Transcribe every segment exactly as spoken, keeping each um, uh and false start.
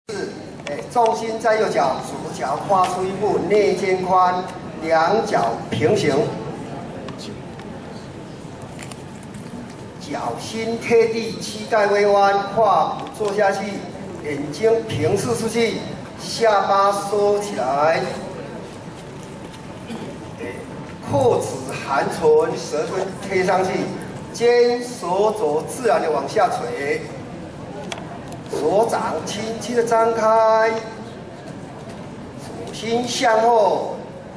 是，哎，重心在右脚，左脚跨出一步，内肩宽，两脚平行，脚心贴地，膝盖微弯，胯骨坐下去，眼睛平视出去，下巴收起来，扣子含唇，舌根贴上去，肩手肘自然的往下垂。 手掌轻轻的张开，手心向后。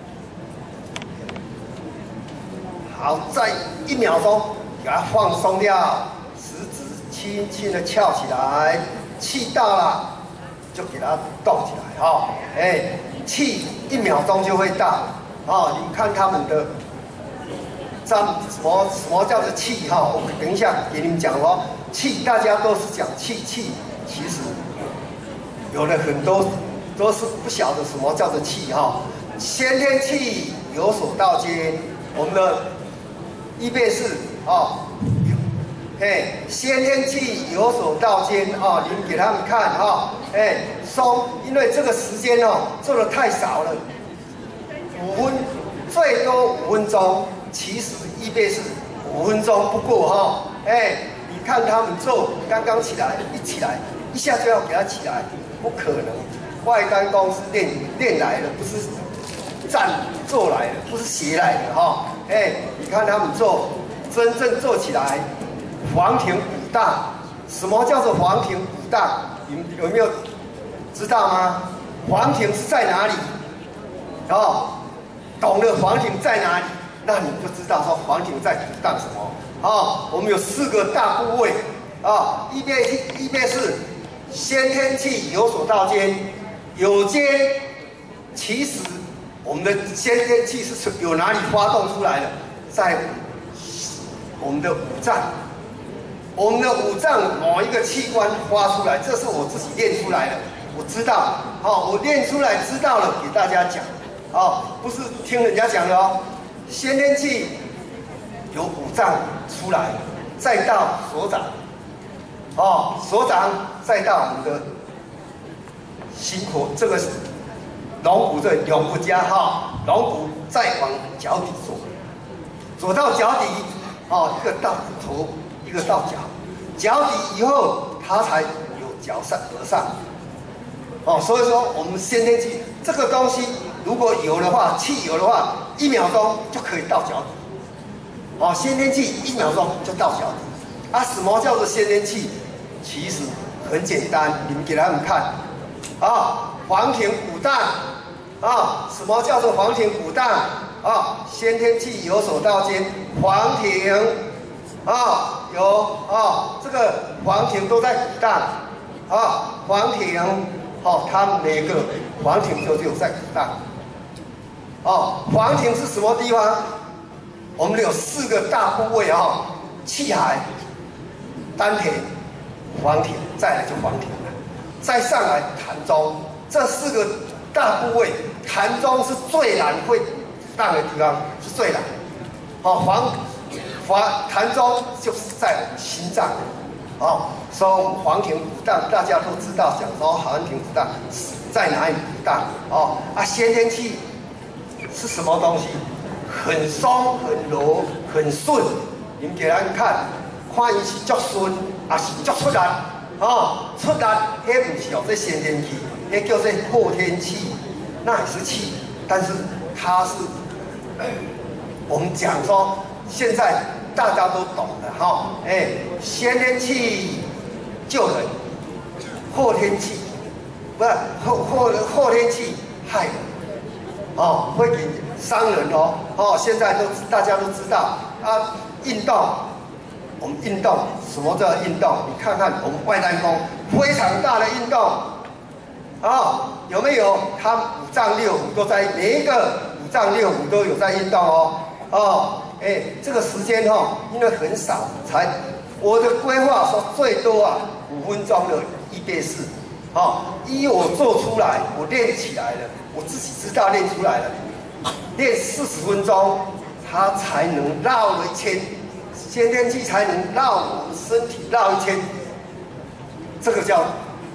好，再一秒钟，给它放松掉，食指轻轻的翘起来，气到了就给它动起来哈、哦。哎，气一秒钟就会到。哦，你看他们的，这什么什么叫做气哈、哦？我等一下给你们讲哦。气大家都是讲气气。 其实有的很多都是不晓得什么叫做气哈，先天气由手到肩，我们的预备式啊，嘿，先天气由手到肩啊，你们给他们看哈，哎，松，因为这个时间哦做的太少了，五分最多五分钟，其实预备式五分钟不够哈，哎，你看他们做刚刚起来一起来。 一下就要给他起来，不可能。外单公司练练来的，不是站做来的，不是学来的哈。哎，你看他们做，真正做起来，黄庭五大。什么叫做黄庭五大？你们有没有知道吗？黄庭是在哪里？哦，懂了黄庭在哪里，那你就知道说黄庭在五大什么。哦，我们有四个大部位啊，预备预备式。 先天气由手到肩，有肩，其实我们的先天气是有哪里发动出来的？在我们的五脏，我们的五脏某一个器官发出来，这是我自己练出来的，我知道，好、哦，我练出来知道了，给大家讲，哦，不是听人家讲的哦。先天气由五脏出来，再到手掌。 哦，手掌再到我们的心口，这个龙骨这永不加哈，龙骨再往脚底走，走到脚底，哦，一个到骨头，一个到脚，脚底以后它才有脚上而上。哦，所以说我们先天气这个东西，如果有的话，气有的话，一秒钟就可以到脚底。哦，先天气一秒钟就到脚底。 啊，什么叫做先天气？其实很简单，你们给他们看啊，黄庭五脏啊，什么叫做黄庭五脏啊？先天气由手到肩，黄庭啊，有啊，这个黄庭都在五脏啊，黄庭哦，它每个黄庭都只有在五脏哦，黄庭是什么地方？我们有四个大部位啊，气海。 丹田、黄庭，再来就黄庭了，再上来膻中，这四个大部位，膻中是最难会荡的地方，是最难。好、哦，黄黄膻中就是在我们心脏，哦，所以我们黄庭五脏大家都知道，讲说黄庭五脏在哪里五脏哦啊，先天气是什么东西？很松、很柔、很顺，你们给他们看。 看伊是足顺，也是足出力，哦，出力，迄唔是哦，这先天气，迄叫做后天气，那也是气，但是它是，呃、我们讲说，现在大家都懂的哈，哦，哎，先天气救人，后天气不是后后后天气害人，哦，会给伤人哦，哦，现在都大家都知道啊，运动。 我们运动，什么叫运动？你看看我们外单功非常大的运动，啊、哦，有没有？它五脏六腑都在，每一个五脏六腑都有在运动哦。哦，哎，这个时间哦，因为很少，才我的规划说最多啊五分钟的预备式，哦，依我做出来，我练起来了，我自己知道练出来了，练四十分钟，它才能绕了一圈。 先天气才能绕我们身体绕一圈，这个叫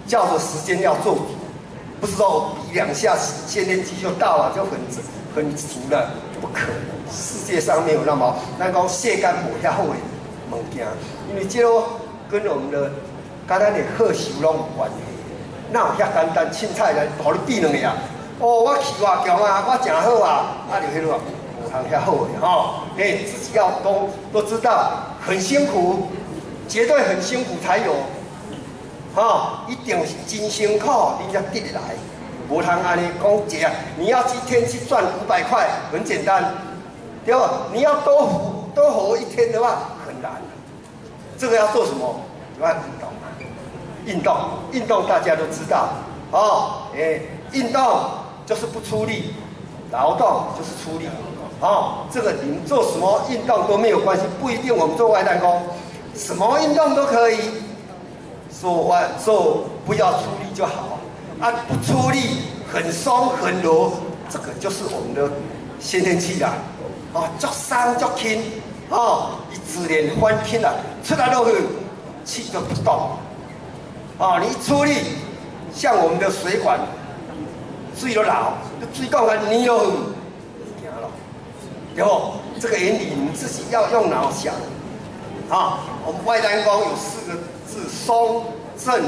叫做时间要做足，不是说比两下先天肌就到了就很很足了，不可能。世界上没有那么咱讲世间无遐好的物件，因为这个跟我们的跟咱的好修拢有关系。哪有遐简单凊彩来互你比两个啊？哦，我气偌强啊，我真好啊，啊就迄落无通遐好的吼。哎，自己要都都知道，很辛苦，绝对很辛苦才有。哦，一定是真辛苦，你才得来。无通安尼讲一啊，你要一天去赚五百块，很简单，对吧？你要多活多活一天的话，很难。这个要做什么？要运动啊，运动，运动大家都知道。哦，哎，运动就是不出力，劳动就是出力。哦，这个你们做什么运动都没有关系，不一定我们做外弹工，什么运动都可以。做完做不要出力就好，啊不出力很松很柔，这个就是我们的先天气啦，哦足伤足轻，哦你自然翻轻啦，出来落去气就不动，哦你一出力，像我们的水管水都老，水管啊泥都行了，对不？这个原理你们自己要用脑想，啊我们外单工有四个。是松正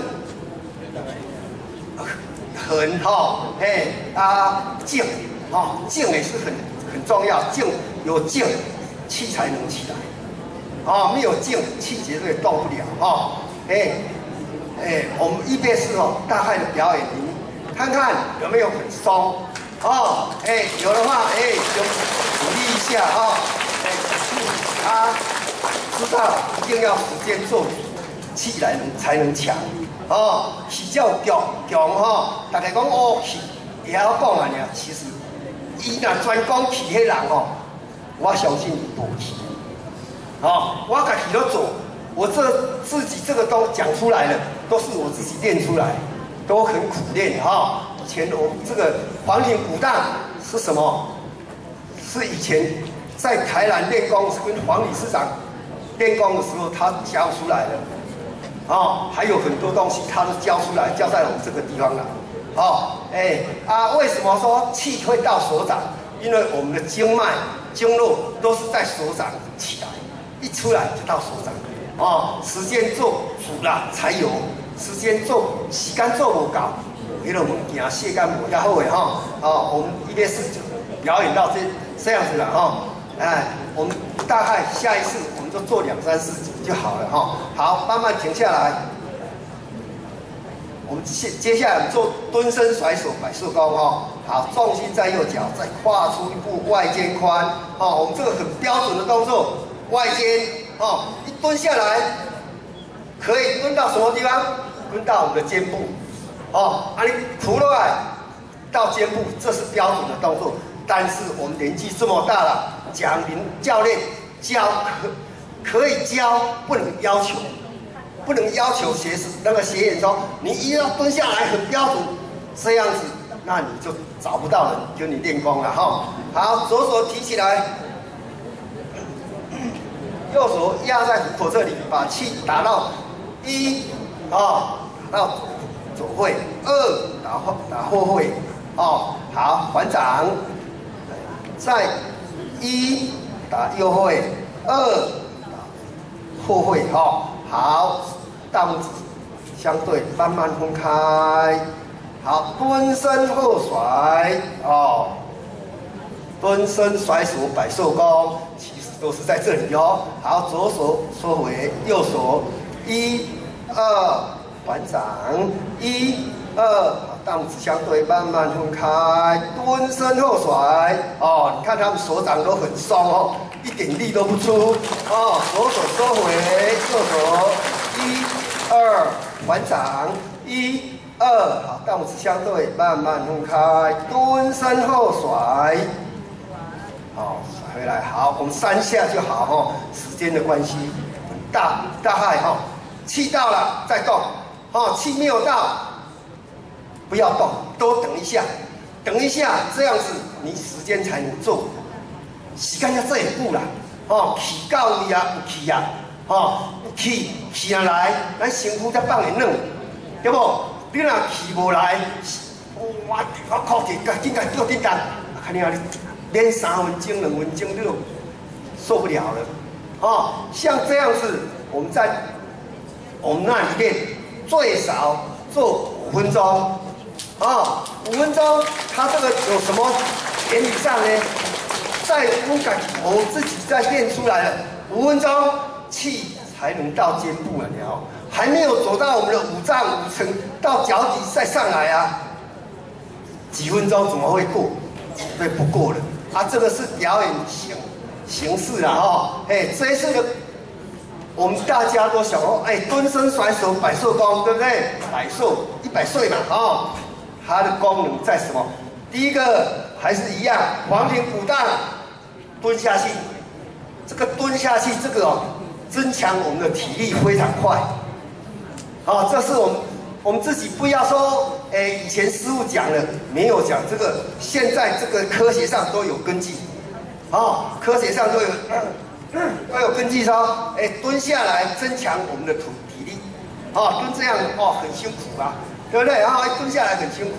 横哈，嘿啊静哈，静也是很很重要，静有静气才能起来，啊没有静气绝对动不了哈，哎哎我们一边是哦大汉的表演，你看看有没有很松哦，哎有的话哎就鼓励一下哈，哎啊知道一定要时间做。气来能才能强，哦，气较强强吼，大家讲哦气，也要讲啊尔，其实伊若专讲气迄人吼，我相信无气，哦，我家己都做，我这自己这个都讲出来了，都是我自己练出来，都很苦练哈。以前我这个黄庭古道是什么？是以前在台南练功，是跟黄理事长练功的时候，他教出来的。哦，还有很多东西他都教出来，教在我们这个地方了。哦，哎啊，为什么说气会到手掌？因为我们的经脉、经络都是在手掌起来，一出来就到手掌。哦，时间做足了才有，时间做时间做不够，迄个物件世间无遐好诶哈。哦，我们一边是表演到这这样子了哈。哎，我们大概下一次我们就做两三次就好了哈。好，慢慢停下来。我们接接下来我们做蹲身甩手摆手功哈。好，重心在右脚，再跨出一步外肩髋。哦，我们这个很标准的动作，外肩哦，一蹲下来，可以蹲到什么地方？蹲到我们的肩部。哦，啊你扶落来到肩部，这是标准的动作。但是我们年纪这么大了，蒋明教练教可可以教，不能要求，不能要求学生那个学员说你一定要蹲下来很标准，这样子那你就找不到人跟你练功了哈。好，左手提起来，右手压在虎口这里，把气打到一啊，打到左会，二打后打后会，哦，好，还掌。再一打右会，二打后会，哈，好，大拇指相对，慢慢分开，好，蹲身后甩，哦，蹲身甩手摆手功，其实都是在这里哦。好，左手收回，右手一、二还掌，一、二。大拇指相对，慢慢分开，蹲身后甩。哦，你看他们手掌都很松哦，一点力都不出。哦，左手收回，右手一、二还掌，一、二，好，大拇指相对，慢慢分开，蹲身后甩。好，甩回来，好，我们三下就好哈，时间的关系，大大概哈，气到了再动，哦，气没有到。不要动，多等一下，等一下，这样子你时间才能做。时间要这一步啦，哦，气到位啊，有气啊，哦，气气下来，咱身躯才放会软，对不？ 你若气无来，哇，我靠紧，赶紧赶叫叮当，看你啊，你连三分钟、两分钟你都受不了了。哦，像这样子，我们在我们那里面最少做五分钟。哦，五分钟，它这个有什么原理上呢？在我感我自己在练出来了，五分钟气才能到肩部了，了，还没有走到我们的五脏五层到脚底再上来啊，几分钟怎么会过？对，不过了啊，这个是表演形形式啦，哈，哎，这一次的我们大家都想说，哎，蹲身甩手百寿功，对不对？百寿一百岁嘛，哦，它的功能在什么？第一个还是一样，黄庭鼓荡，蹲下去，这个蹲下去，这个哦，增强我们的体力非常快。好、哦，这是我们我们自己不要说，哎，以前师傅讲了没有讲这个，现在这个科学上都有根据，哦，科学上都有都有根据说，哎，蹲下来增强我们的体体力，哦，蹲这样哦很辛苦啊，对不对？然后蹲下来很辛苦。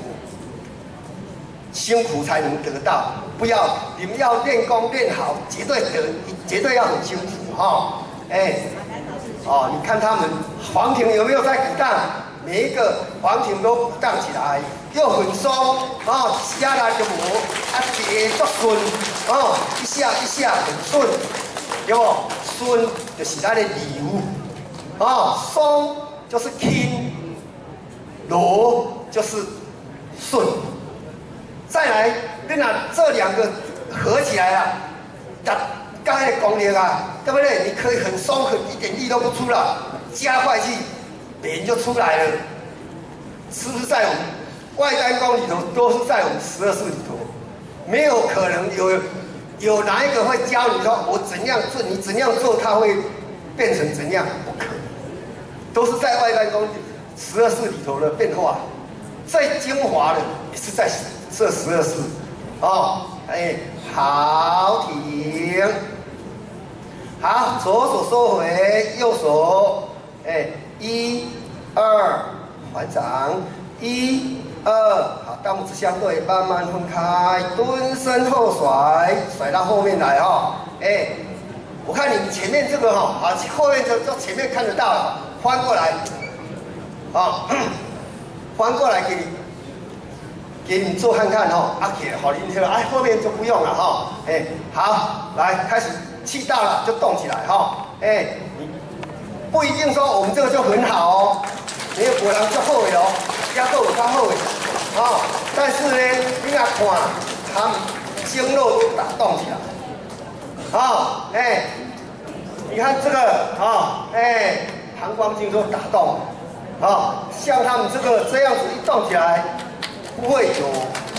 辛苦才能得到，不要你们要练功练好，绝对得，绝对要很辛苦哈、哦。哎，哦，你看他们黄庭有没有在鼓荡？每一个黄庭都鼓荡起来，又很松哦，下来就无，啊，节奏顺哦，一下一下很顺，对不？顺就是咱的理由哦，松就是轻，柔就是顺。再来，你拿这两个合起来啊，打刚才的功力啊，对不对？你可以很松，很一点力都不出了，加快气，脸就出来了。是不是在我们外丹功里头，都是在我们十二式里头？没有可能有有哪一个会教你说我怎样做，你怎样做，它会变成怎样？不可能，都是在外丹功十二式里头的变化。最精华的也是在这十二式，哦，哎，好停，好，左手收回，右手，哎，一、二，还掌，一、二，好，大拇指相对，慢慢分开，蹲身后甩，甩到后面来哈、哦，哎，我看你前面这个哈，好，后面就就前面看得到了，翻过来，好。翻过来给你，给你做看看哈，啊，给好，你听了，哎，后面就不用了哈，哎，好，来开始，气到了就动起来哈，哎，不一定说我们这个就很好哦，没有果然就后尾哦，加后尾加后尾，哦，但是呢，你要看，他们经络都打动起来，啊，哎，你看这个啊，哎，膀胱经都打动。啊、哦，像他们这个这样子一动起来，不会有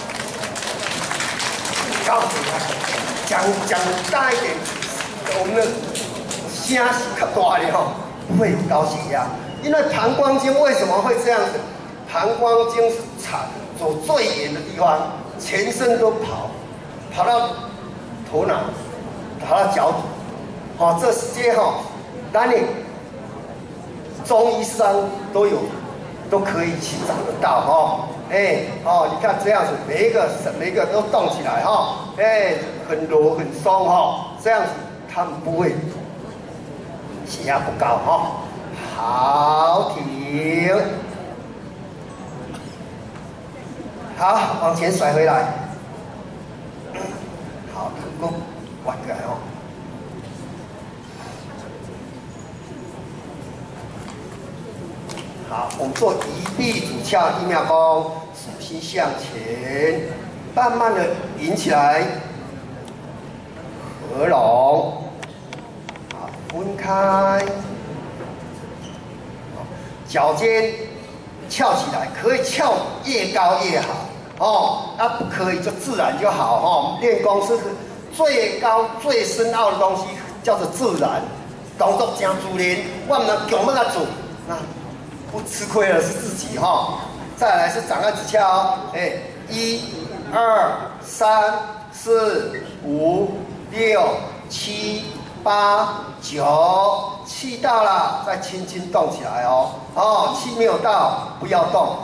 高血压。讲讲大一点，我们的声是较大的吼，不会有高血压。因为膀胱经为什么会这样子？膀胱经是产走最远的地方，全身都跑，跑到头脑，跑到脚底。哦，这些哈、哦，当你。中医商都有，都可以去找得到哈、哦，哎哦，你看这样子，每一个每一个都动起来哈、哦，哎，很柔很松哈、哦，这样子他们不会血压不高哈、哦。好，停，好，往前甩回来，好，能够弯过来哦。好，我们做一臂主翘一秒功，手心向前，慢慢的引起来，合拢，好，分开，脚尖翘起来，可以翘越高越好哦，那不可以就自然就好哦。练功是最高最深奥的东西，叫做自然，动作真自然，我们强要做那。不吃亏的是自己哈、哦，再来是掌按指翘哦，哎，一、二、三、四、五、六、七、八、九，气到了再轻轻动起来哦，哦，气没有到不要动，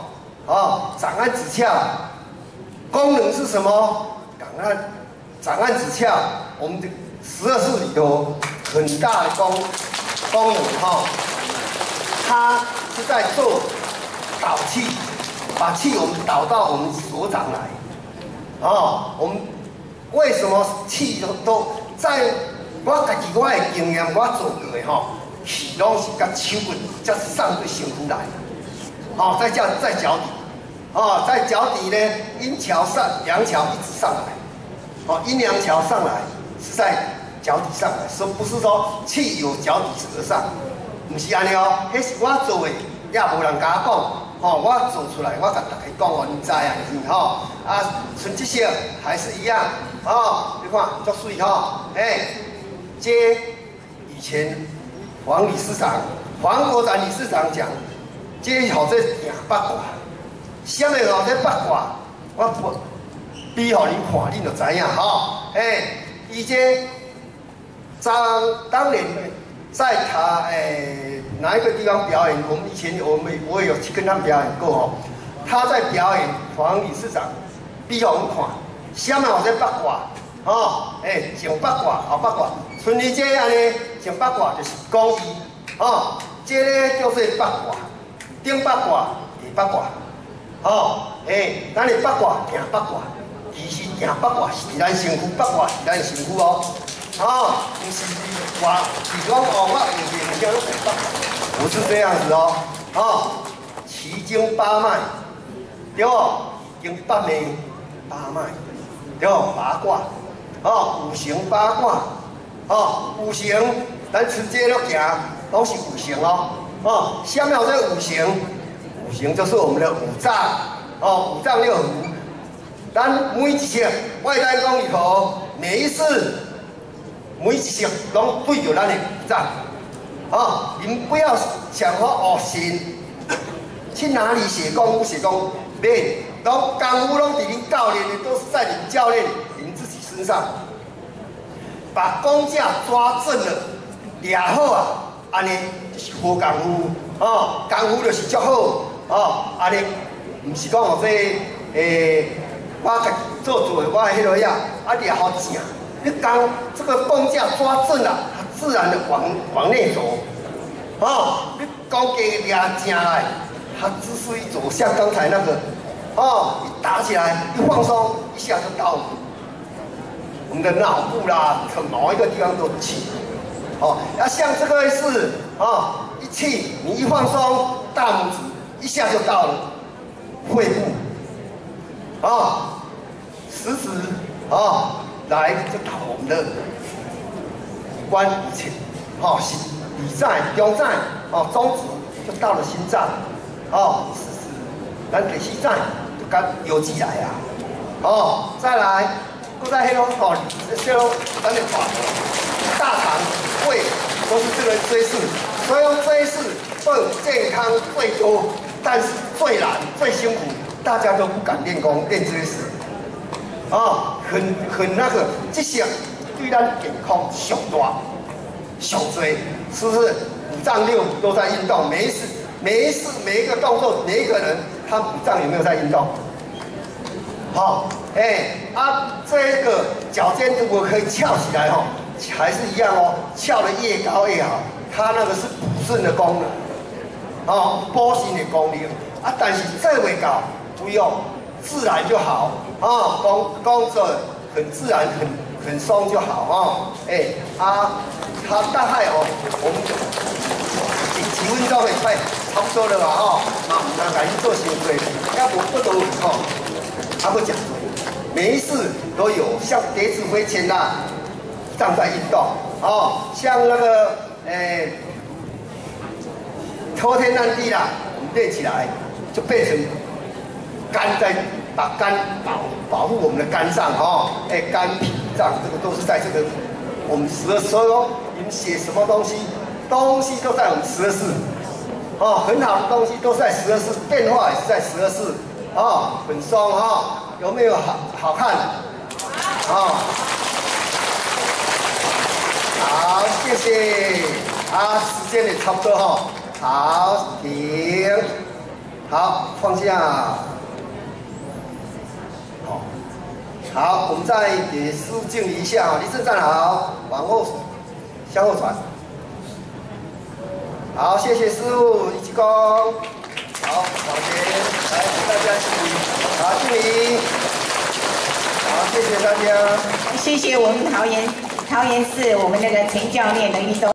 哦，长按指鞘，功能是什么？长按长按指鞘，我们的十二式里头很大的功功能哈、哦，它是在做导气，把气我们导到我们手掌来。哦，我们为什么气都都在？我家己我的经验，我做过的吼，气拢是甲手骨才上对身躯来。哦，在脚在脚底，哦，在脚底呢，阴桥上阳桥一直上来，哦，阴阳桥上来是在脚底上来，说不是说气由脚底而上，不是安尼哦，迄是我做的，也无人甲我讲，哦，我做出来，我甲大家讲哦，你知啊，是吼，啊，剩这些还是一样，哦，你看足水吼，哎，接以前黄理事长、黄国展理事长讲。这吼这行八卦，什么吼这八卦，我不比互恁看，恁就知影吼。哎，伊这当当年在他诶哪一个地方表演，我们以前我们我也有去跟他表演过吼。他在表演黄理事长，比互阮看，什么吼这八卦，吼，哎，上八卦后八卦，春日这安尼上八卦就是讲伊，吼，这咧叫做八卦。顶八卦，下八卦，哦，诶，咱的八卦行八卦，其实行八卦是咱身躯，八卦是咱身躯哦，哦，不是话，是讲哦，我有面叫做八卦，不是这样子哦，哦，奇经八脉，对不？经八脉，八脉，对不？八卦，哦，五行八卦，哦，五行，咱直接落行，都是五行哦。哦，下面这五行，五行就是我们的五脏，哦，五脏六腑。咱每一项外丹功里头，每一式，每一项拢对着咱的五脏。哦，你们不要想说哦，先去哪里写功夫写功夫，没，拢功夫拢伫您教练的，都是在你们教练您自己身上，把功架抓正了，抓好啊。安尼就是好功夫，哦，功夫就是足好，哦，安尼，毋是讲哦这诶，我家己做做的，我迄落呀，啊抓好正，你刚这个功架抓正了，它自然的往往内走，哦，你功架抓正来，它姿势一走，像刚才那个，哦，一打起来一放松，一下就到了，我们的脑部啦，某一个地方都气。哦，要像这个是哦，一气你一放松，大拇指一下就到了肺部，哦，食指哦来就到我们的关节，哦，心里在中在哦，中指就到了心脏，哦，食指咱第四在就跟游记来啊，哦，再来，搁在迄种哦，这种咱的话。大肠、胃都是这个椎式，所以用椎式最健康、最多，但是最难、最辛苦，大家都不敢练功练椎式，啊，很很那个，这些对咱健康上大、上椎，是不是？五脏六腑都在运动，每一次、每一次、每一个动作，每一个人，他五脏有没有在运动？好，哎、欸，啊，这个脚尖如果可以翘起来哈。还是一样哦，翘得越高越好，它那个是补肾的功能，哦，补肾的功能啊。但是这未搞，不用，自然就好，哦，工工作很自然，很很松就好哦。哎、欸、啊，它大概哦，我们几几分钟会快差不多了吧？哦，啊，唔通家己做伤多，要不不都哦，啊不讲，每一次都有，像蝶子飞前啦。脏在运动哦，像那个诶，偷天换地啦，我们练起来就变成肝在把肝保保护我们的肝脏哦，哎，肝脾脏这个都是在这个我们十二所以说你们写什么东西，东西都在我们十二式哦，很好的东西都在十二式，变化也是在十二式哦，很松哦，有没有好好看？哦。好，谢谢。啊，时间也差不多哈。好，停。 好，放下。好，好，我们再给师傅敬礼一下啊！立正站好，往后向后传。好，谢谢师傅，一鞠躬。好，往前，来给大家敬礼。好，敬礼。好，谢谢大家。 谢谢我们桃园桃园市我们那个陈教练的运动。